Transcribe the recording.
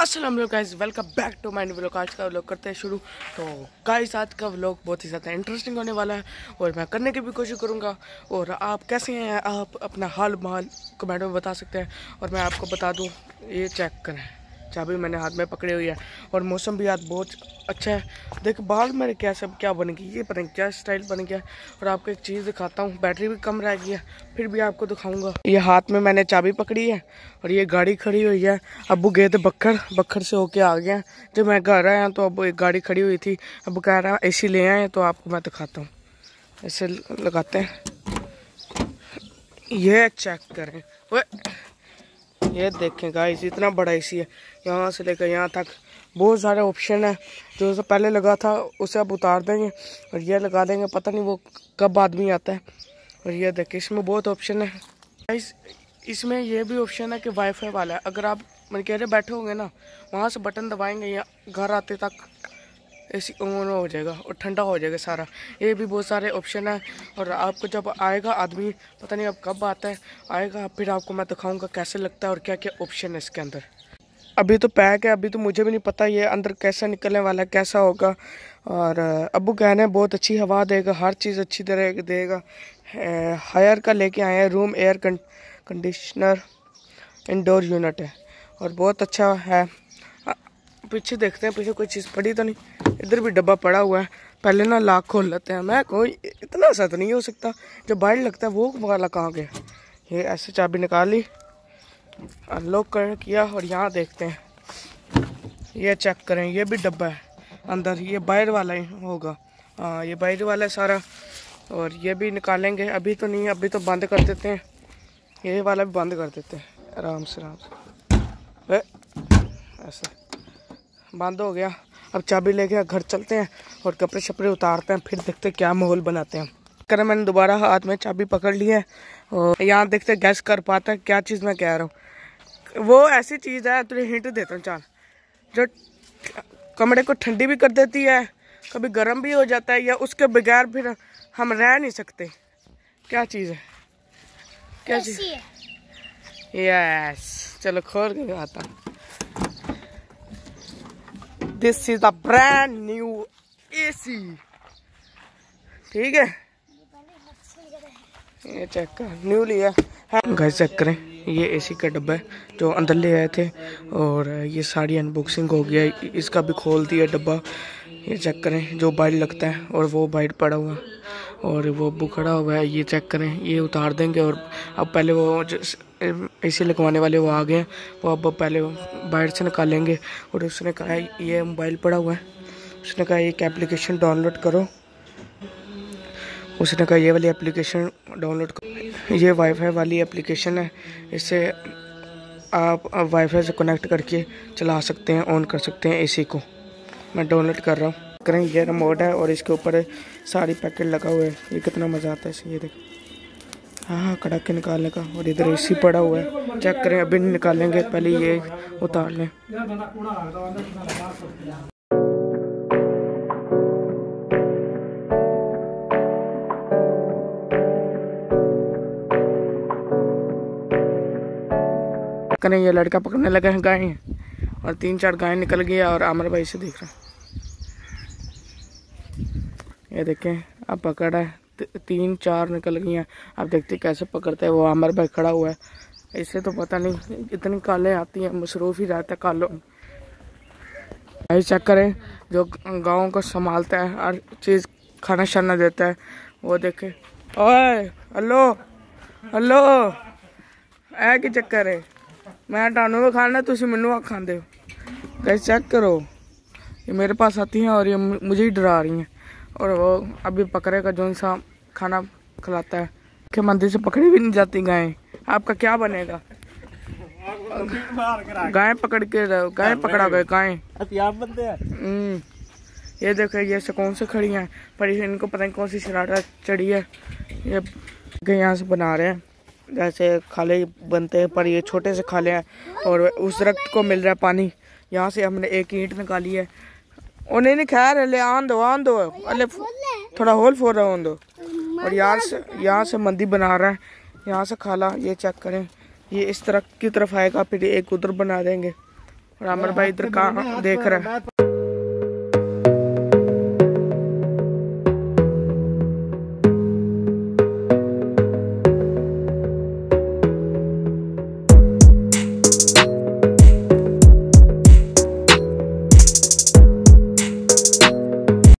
अस्सलाम वालेकुम guys, welcome back to my new vlog. आज का व्लॉग करते हैं शुरू। तो गाइस आज का व्लॉग बहुत ही ज़्यादा इंटरेस्टिंग होने वाला है और मैं करने की भी कोशिश करूंगा। और आप कैसे हैं, आप अपना हाल माल कमेंट में बता सकते हैं। और मैं आपको बता दूं, ये चेक करें, चाबी मैंने हाथ में पकड़ी हुई है और मौसम भी आज बहुत अच्छा है। देख बाल मेरे क्या बन गई, ये पता नहीं क्या स्टाइल बन गया। और आपको एक चीज़ दिखाता हूँ, बैटरी भी कम रह गई है, फिर भी आपको दिखाऊंगा। ये हाथ में मैंने चाबी पकड़ी है और ये गाड़ी खड़ी हुई है। अब्बू गए थे बखर से होके आ गए। जब मैं घर आया तो अब एक गाड़ी खड़ी हुई थी। अब्बू कह रहा है एसी ले आए, तो आपको मैं दिखाता हूँ। ऐसे लगाते हैं, ये चेक करें, ये देखें गाइस, इतना बड़ा एसी है। यहाँ से लेकर यहाँ तक बहुत सारे ऑप्शन है। जो पहले लगा था उसे अब उतार देंगे और ये लगा देंगे, पता नहीं वो कब आदमी आता है। और ये देखिए, इसमें बहुत ऑप्शन है गाइस। इसमें ये भी ऑप्शन है कि वाईफाई वाला है। अगर आप मैं कह रहे बैठे होंगे ना, वहाँ से बटन दबाएंगे या घर आते तक एसी ऑन हो जाएगा और ठंडा हो जाएगा सारा। ये भी बहुत सारे ऑप्शन है। और आपको जब आएगा आदमी, पता नहीं अब कब आता है, आएगा फिर आपको मैं दिखाऊंगा कैसे लगता है और क्या क्या ऑप्शन है इसके अंदर। अभी तो पैक है, अभी तो मुझे भी नहीं पता ये अंदर कैसा निकलने वाला है, कैसा होगा। और अब्बू कहने बहुत अच्छी हवा देगा, हर चीज़ अच्छी तरह देगा। हायर का लेके आए हैं, room air conditioner indoor unit है और बहुत अच्छा है। पीछे देखते हैं, पीछे कोई चीज़ पड़ी तो नहीं। इधर भी डब्बा पड़ा हुआ है, पहले ना लाख खोल लेते हैं। मैं कोई इतना सा तो नहीं हो सकता, जो बाहर लगता है वो वाला कहाँ गया। ये ऐसे चाबी निकाल ली, अनलॉक कर किया और यहाँ देखते हैं, ये चेक करें, ये भी डब्बा है अंदर, ये बाहर वाला ही होगा। हाँ, ये बाहर वाला है सारा। और ये भी निकालेंगे, अभी तो नहीं, अभी तो बंद कर देते हैं। ये वाला भी बंद कर देते हैं, आराम से ऐसे बंद हो गया। अब चाबी लेके घर चलते हैं और कपड़े शपड़े उतारते हैं, फिर देखते हैं क्या माहौल बनाते हैं। कर मैंने दोबारा हाथ में चाबी पकड़ ली है और यहाँ देखते गैस कर पाता है क्या चीज़ मैं कह रहा हूँ। वो ऐसी चीज़ है, तुझे हिंट देता हूँ चाल, जो कमरे को ठंडी भी कर देती है, कभी गर्म भी हो जाता है, या उसके बगैर फिर हम रह नहीं सकते। क्या चीज़ है, क्या चीज़? यस, चलो खोल के आता हूँ। This is the brand new AC, ठीक है, ये चेक कर, न्यू लिया है। गाइस चेक करें, ये एसी का डब्बा है जो अंदर ले आए थे और ये सारी अनबॉक्सिंग हो गया, इसका भी खोल दिया डब्बा। ये चेक करें, जो बाइट लगता है और वो बाइट पड़ा हुआ और वो बुक खड़ा हुआ है। ये चेक करें, ये उतार देंगे। और अब पहले वो एसी लगवाने वाले वो आ गए हैं, वो अब पहले बाहर से निकालेंगे। और उसने कहा ये मोबाइल पड़ा हुआ है, उसने कहा एक एप्लीकेशन डाउनलोड करो। उसने कहा ये वाली एप्लीकेशन डाउनलोड करो, ये वाईफाई वाली एप्लीकेशन है, इससे आप वाईफाई से कनेक्ट करके चला सकते हैं, ऑन कर सकते हैं एसी को। मैं डाउनलोड कर रहा हूँ। करें, ये रिमोट है और इसके ऊपर सारी पैकेट लगा हुआ है। ये कितना मज़ा आता है इसे, ये देखो, हाँ कड़ा के निकालने का। और इधर एसी पड़ा हुआ है, चेक करें, अभी नहीं निकालेंगे, पहले ये उतार लें। करें, ये लड़का पकड़ने लगा है गाय और 3-4 गाय निकल गया और आमिर भाई से देख रहा है। ये देखें, अब पकड़ा है, 3-4 निकल गई हैं। अब देखते कैसे पकड़ते हैं। वो आमिर भाई खड़ा हुआ है, इससे तो पता नहीं इतनी कालें आती हैं, मसरूफ ही रहता है कालों। भाई चेक करें, जो गाँव को संभालता है, हर चीज़ खाना शाना देता है, वो देखे। ओए हेलो हेलो, ऐ कि चक्कर है, मैं टानू खाना, तुम मैनू खाते हो। गाइस चेक करो, ये मेरे पास आती हैं और ये मुझे ही डरा रही हैं। और वो अभी पकड़ेगा जो सा खाना खिलाता है, कि मंदिर से पकड़ी भी नहीं जाती गाय। आपका क्या बनेगा? गाय पकड़ के, गाय पकड़ा गए, गाय बनते हैं। ये देखो, ये कौन से खड़ी हैं, पर इनको पता नहीं कौन सी शरारत चढ़ी है। ये यहाँ से बना रहे हैं, जैसे खाले बनते हैं, पर ये छोटे से खाले हैं। और उस दरख्त को मिल रहा है पानी, यहाँ से हमने एक ईंट निकाली है। उन्हें नहीं खैर, ले आन दो अले, थोड़ा होल फोर रहा दो। और यहाँ से मंदी बना रहा है, यहाँ से खाला। ये चेक करें, ये इस तरह की तरफ आएगा, फिर एक उधर बना देंगे और आमिर भाई इधर कहाँ देख रहे हैं।